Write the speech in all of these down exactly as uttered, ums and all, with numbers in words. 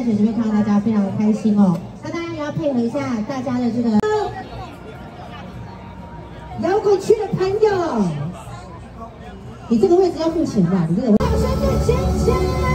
始就会看到大家非常的开心哦。那大家也要配合一下大家的这个摇滚区的朋友，你这个位置要付钱吧？你这个。掌声的尖叫！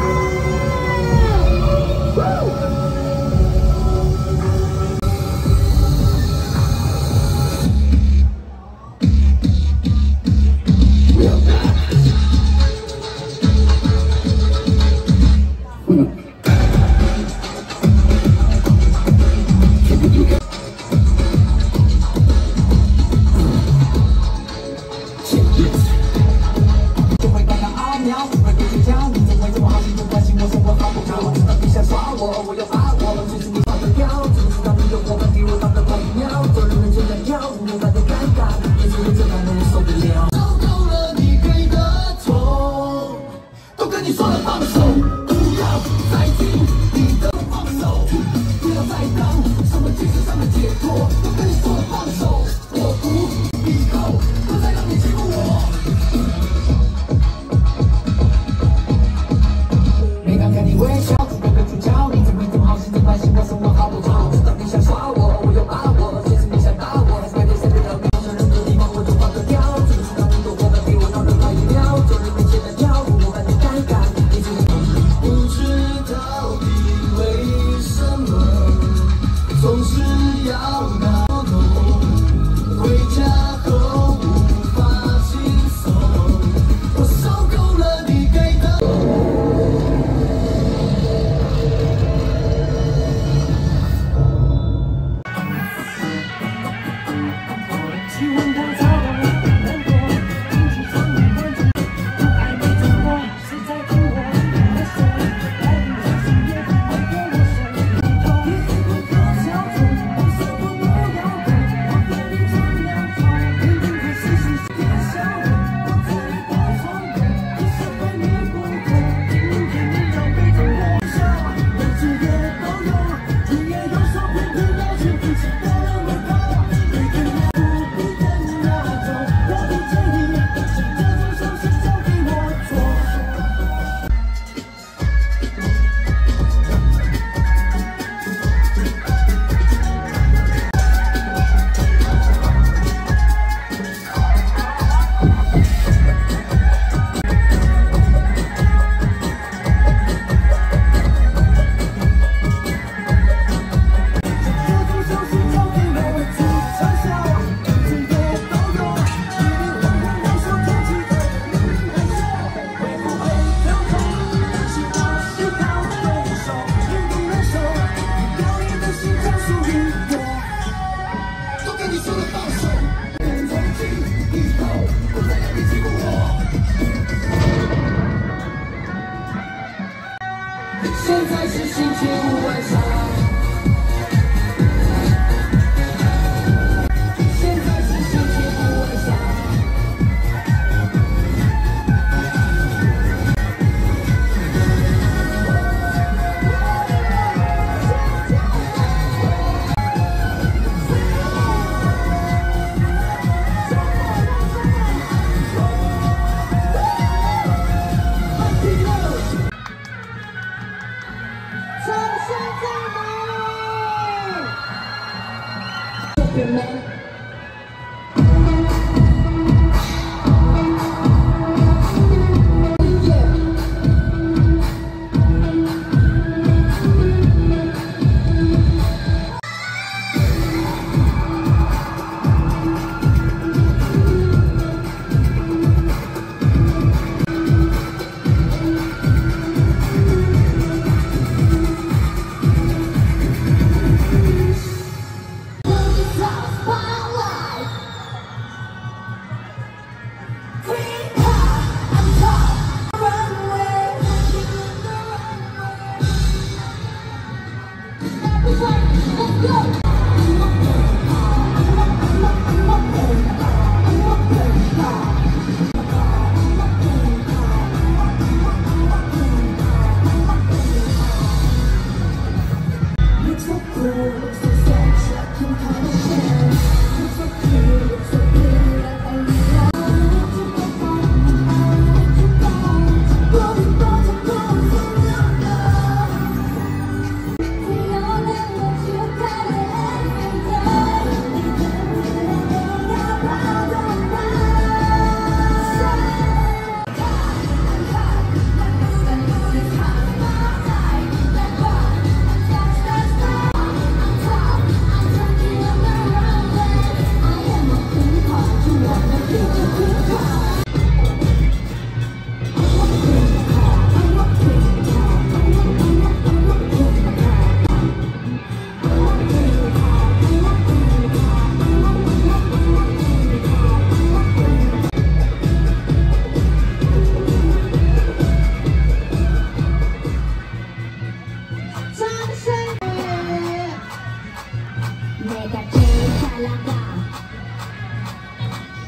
现在是星期五晚上。现在是星期五晚上。 掌声在哪？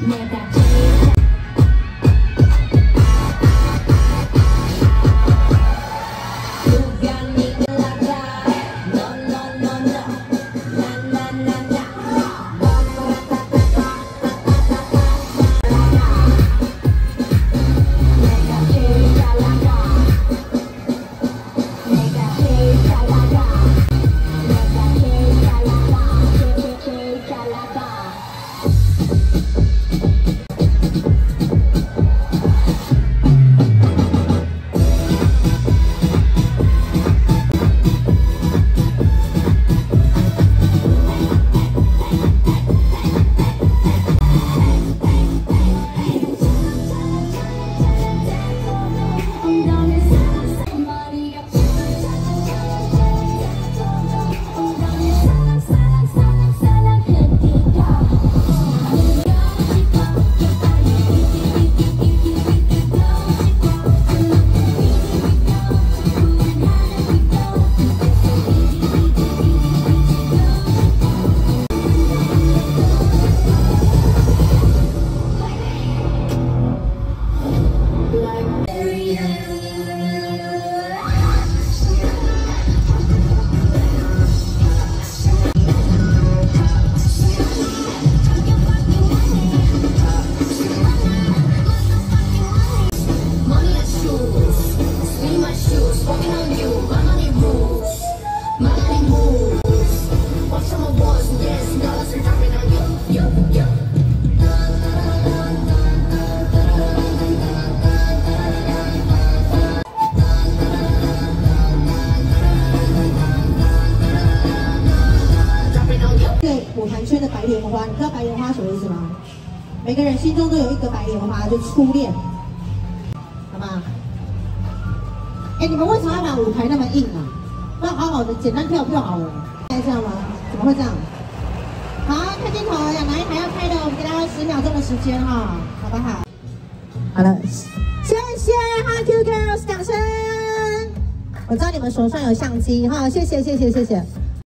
舞团圈的白莲花，你知道白莲花什么意思吗？每个人心中都有一个白莲花，就初恋，好吗？哎，你们为什么要把舞台那么硬啊？不要好好的简单跳跳好了，这样吗？怎么会这样？好，看镜头，亚楠还要开的，我们给大家十秒钟的时间哈，好不好？好了，谢谢 H Q Girls 掌声。我知道你们手上有相机哈，谢谢谢谢谢谢。